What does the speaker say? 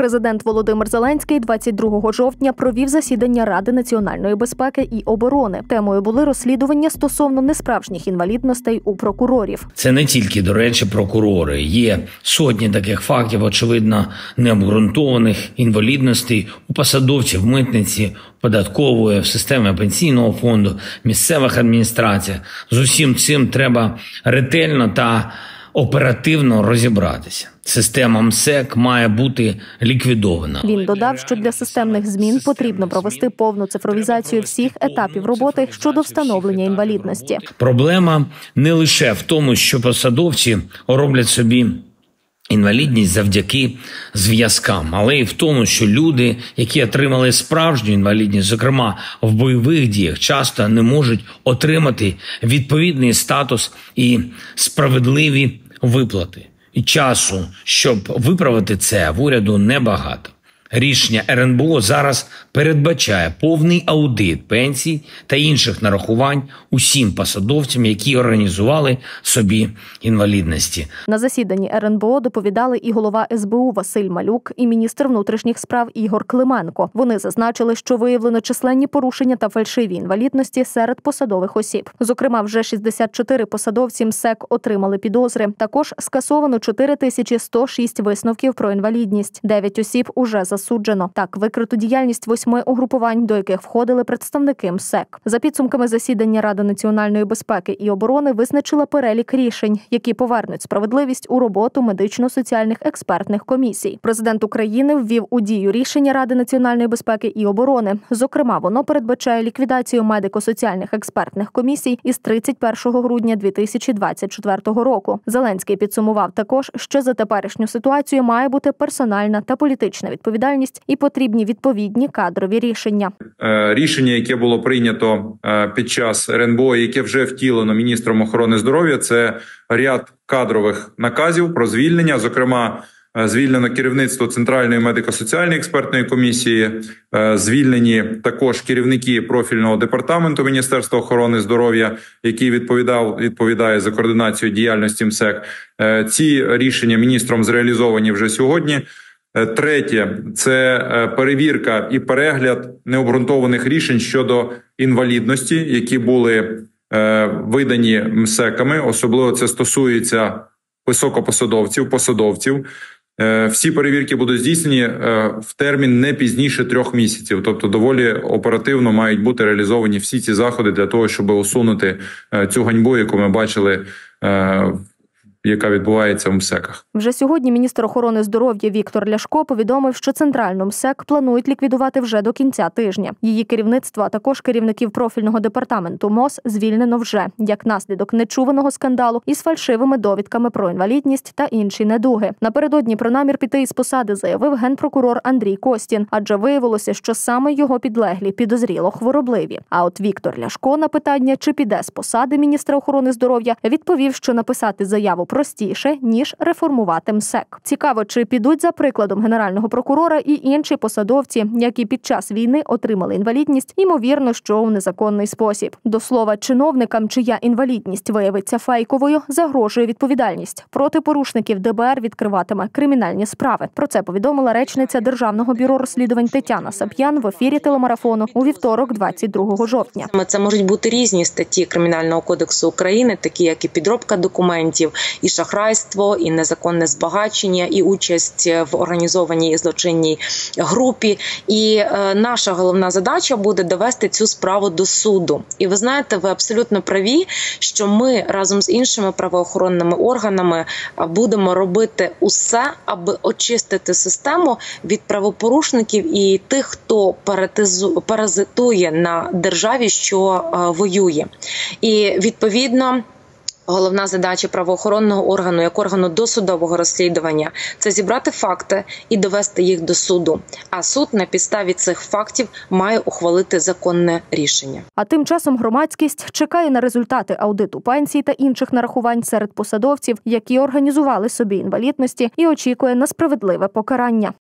Президент Володимир Зеленський 22 жовтня провів засідання Ради національної безпеки і оборони. Темою були розслідування стосовно несправжніх інвалідностей у прокурорів. Це не тільки, до речі, прокурори. Є сотні таких фактів, очевидно, необґрунтованих інвалідностей у посадовців митниці, податкової, в системі пенсійного фонду, місцевих адміністраціях. З усім цим треба ретельно та оперативно розібратися. Система МСЕК має бути ліквідована. Він додав, що для системних змін потрібно провести повну цифровізацію всіх етапів роботи щодо встановлення інвалідності. Проблема не лише в тому, що посадовці роблять собі інвалідність завдяки зв'язкам, але й в тому, що люди, які отримали справжню інвалідність, зокрема в бойових діях, часто не можуть отримати відповідний статус і справедливі виплати. І часу, щоб виправити це, в уряду небагато. Рішення РНБО зараз передбачає повний аудит пенсій та інших нарахувань усім посадовцям, які організували собі інвалідності. На засіданні РНБО доповідали і голова СБУ Василь Малюк, і міністр внутрішніх справ Ігор Клименко. Вони зазначили, що виявлено численні порушення та фальшиві інвалідності серед посадових осіб. Зокрема, вже 64 посадовці МСЕК отримали підозри. Також скасовано 4106 висновків про інвалідність. 9 осіб уже засуджено. Так, викрито діяльність 8 угрупувань, до яких входили представники МСЕК. За підсумками засідання Ради національної безпеки і оборони визначила перелік рішень, які повернуть справедливість у роботу медично-соціальних експертних комісій. Президент України ввів у дію рішення Ради національної безпеки і оборони. Зокрема, воно передбачає ліквідацію медико-соціальних експертних комісій із 31 грудня 2024 року. Зеленський підсумував також, що за теперішню ситуацію має бути персональна та політична відповідальність і потрібні відповідні кадрові рішення. Рішення, яке було прийнято під час РНБО, яке вже втілено міністром охорони здоров'я, це ряд кадрових наказів про звільнення, зокрема, звільнено керівництво Центральної медико-соціальної експертної комісії, звільнені також керівники профільного департаменту Міністерства охорони здоров'я, який відповідає за координацію діяльності МСЕК. Ці рішення міністром зреалізовані вже сьогодні. Третє – це перевірка і перегляд необґрунтованих рішень щодо інвалідності, які були видані МСЕКами. Особливо це стосується високопосадовців. Всі перевірки будуть здійснені в термін не пізніше 3 місяців. Тобто доволі оперативно мають бути реалізовані всі ці заходи для того, щоб усунути цю ганьбу, яку ми бачили, яка відбувається в МСЕКах. Вже сьогодні міністр охорони здоров'я Віктор Ляшко повідомив, що центральну МСЕК планують ліквідувати вже до кінця тижня. Її керівництво, а також керівників профільного департаменту МОЗ звільнено вже, як наслідок нечуваного скандалу із фальшивими довідками про інвалідність та інші недуги. Напередодні про намір піти із посади заявив генпрокурор Андрій Костін, адже виявилося, що саме його підлеглі підозріло хворобливі. А от Віктор Ляшко на питання, чи піде з посади міністра охорони здоров'я, відповів, що написати заяву простіше, ніж реформувати МСЕК. Цікаво, чи підуть за прикладом генерального прокурора і інші посадовці, які під час війни отримали інвалідність, ймовірно, що у незаконний спосіб. До слова, чиновникам, чия інвалідність виявиться фейковою, загрожує відповідальність. Проти порушників ДБР відкриватиме кримінальні справи. Про це повідомила речниця Державного бюро розслідувань Тетяна Сап'ян в ефірі телемарафону у вівторок, 22 жовтня. Це можуть бути різні статті Кримінального кодексу України, такі як і підробка документів, і шахрайство, і незаконне збагачення, і участь в організованій злочинній групі. І наша головна задача буде довести цю справу до суду. І ви знаєте, ви абсолютно праві, що ми разом з іншими правоохоронними органами будемо робити усе, аби очистити систему від правопорушників і тих, хто паразитує на державі, що воює. І відповідно головна задача правоохоронного органу, як органу досудового розслідування – це зібрати факти і довести їх до суду. А суд на підставі цих фактів має ухвалити законне рішення. А тим часом громадськість чекає на результати аудиту пенсій та інших нарахувань серед посадовців, які організували собі інвалідності, і очікує на справедливе покарання.